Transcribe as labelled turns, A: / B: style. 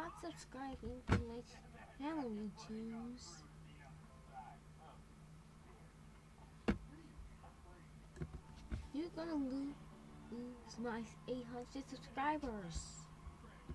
A: not subscribing to my channel, you choose. You're gonna lose my 800 subscribers.